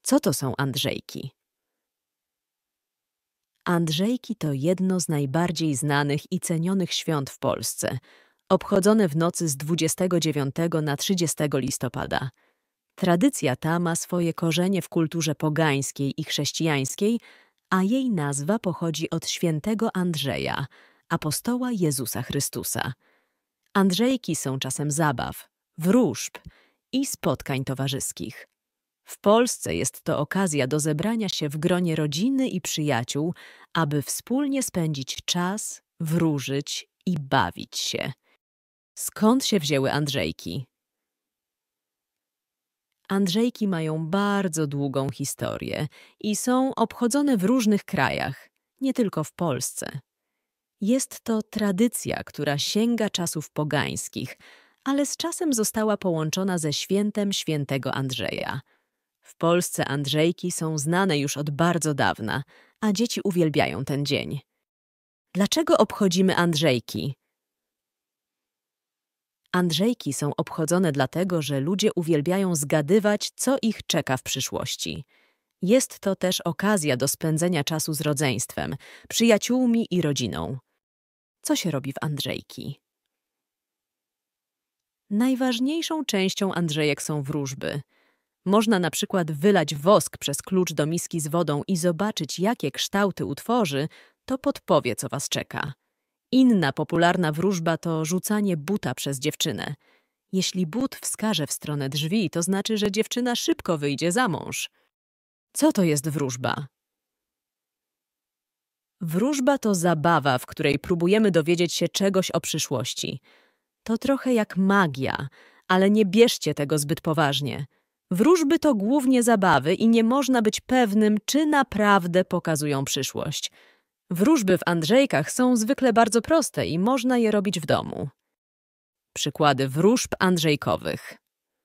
Co to są Andrzejki? Andrzejki to jedno z najbardziej znanych i cenionych świąt w Polsce, obchodzone w nocy z 29 na 30 listopada. Tradycja ta ma swoje korzenie w kulturze pogańskiej i chrześcijańskiej, a jej nazwa pochodzi od świętego Andrzeja, apostoła Jezusa Chrystusa. Andrzejki są czasem zabaw, wróżb i spotkań towarzyskich. W Polsce jest to okazja do zebrania się w gronie rodziny i przyjaciół, aby wspólnie spędzić czas, wróżyć i bawić się. Skąd się wzięły Andrzejki? Andrzejki mają bardzo długą historię i są obchodzone w różnych krajach, nie tylko w Polsce. Jest to tradycja, która sięga czasów pogańskich, ale z czasem została połączona ze świętem świętego Andrzeja. W Polsce Andrzejki są znane już od bardzo dawna, a dzieci uwielbiają ten dzień. Dlaczego obchodzimy Andrzejki? Andrzejki są obchodzone dlatego, że ludzie uwielbiają zgadywać, co ich czeka w przyszłości. Jest to też okazja do spędzenia czasu z rodzeństwem, przyjaciółmi i rodziną. Co się robi w Andrzejki? Najważniejszą częścią Andrzejek są wróżby. Można na przykład wylać wosk przez klucz do miski z wodą i zobaczyć, jakie kształty utworzy, to podpowie, co was czeka. Inna popularna wróżba to rzucanie buta przez dziewczynę. Jeśli but wskaże w stronę drzwi, to znaczy, że dziewczyna szybko wyjdzie za mąż. Co to jest wróżba? Wróżba to zabawa, w której próbujemy dowiedzieć się czegoś o przyszłości. To trochę jak magia, ale nie bierzcie tego zbyt poważnie. Wróżby to głównie zabawy i nie można być pewnym, czy naprawdę pokazują przyszłość. Wróżby w Andrzejkach są zwykle bardzo proste i można je robić w domu. Przykłady wróżb andrzejkowych.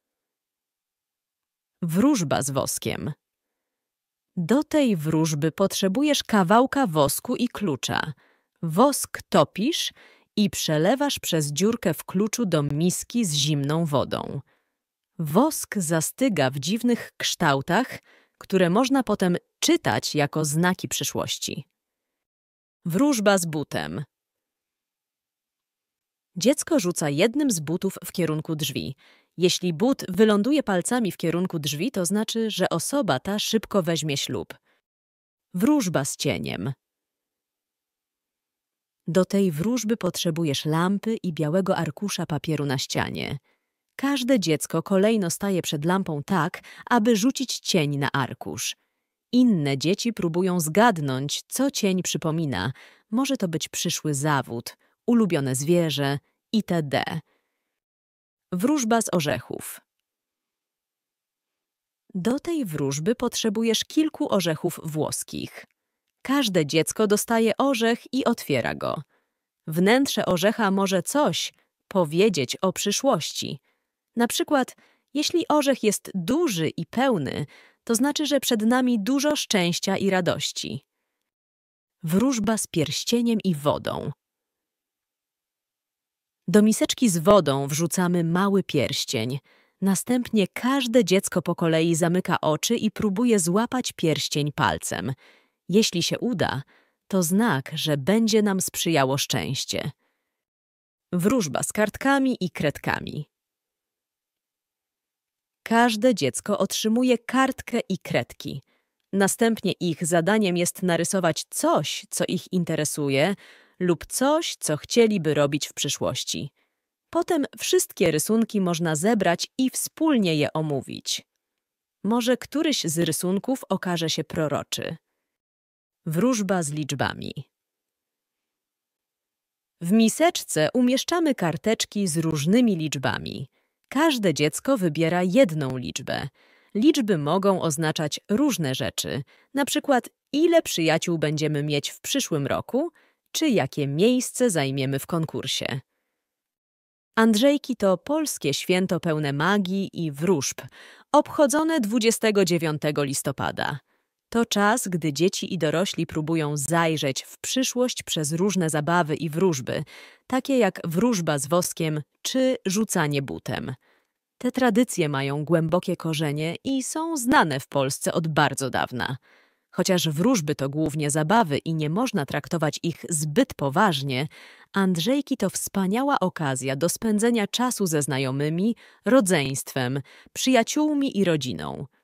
Wróżba z woskiem. Do tej wróżby potrzebujesz kawałka wosku i klucza. Wosk topisz i przelewasz przez dziurkę w kluczu do miski z zimną wodą. Wosk zastyga w dziwnych kształtach, które można potem czytać jako znaki przyszłości. Wróżba z butem. Dziecko rzuca jednym z butów w kierunku drzwi. Jeśli but wyląduje palcami w kierunku drzwi, to znaczy, że osoba ta szybko weźmie ślub. Wróżba z cieniem. Do tej wróżby potrzebujesz lampy i białego arkusza papieru na ścianie. Każde dziecko kolejno staje przed lampą tak, aby rzucić cień na arkusz. Inne dzieci próbują zgadnąć, co cień przypomina. Może to być przyszły zawód, ulubione zwierzę itd. Wróżba z orzechów. Do tej wróżby potrzebujesz kilku orzechów włoskich. Każde dziecko dostaje orzech i otwiera go. Wnętrze orzecha może coś powiedzieć o przyszłości. Na przykład, jeśli orzech jest duży i pełny, to znaczy, że przed nami dużo szczęścia i radości. Wróżba z pierścieniem i wodą. Do miseczki z wodą wrzucamy mały pierścień. Następnie każde dziecko po kolei zamyka oczy i próbuje złapać pierścień palcem. Jeśli się uda, to znak, że będzie nam sprzyjało szczęście. Wróżba z kartkami i kredkami. Każde dziecko otrzymuje kartkę i kredki. Następnie ich zadaniem jest narysować coś, co ich interesuje lub coś, co chcieliby robić w przyszłości. Potem wszystkie rysunki można zebrać i wspólnie je omówić. Może któryś z rysunków okaże się proroczy. Wróżba z liczbami. W miseczce umieszczamy karteczki z różnymi liczbami. Każde dziecko wybiera jedną liczbę. Liczby mogą oznaczać różne rzeczy, na przykład ile przyjaciół będziemy mieć w przyszłym roku, czy jakie miejsce zajmiemy w konkursie. Andrzejki to polskie święto pełne magii i wróżb, obchodzone 29 listopada. To czas, gdy dzieci i dorośli próbują zajrzeć w przyszłość przez różne zabawy i wróżby, takie jak wróżba z woskiem czy rzucanie butem. Te tradycje mają głębokie korzenie i są znane w Polsce od bardzo dawna. Chociaż wróżby to głównie zabawy i nie można traktować ich zbyt poważnie, Andrzejki to wspaniała okazja do spędzenia czasu ze znajomymi, rodzeństwem, przyjaciółmi i rodziną.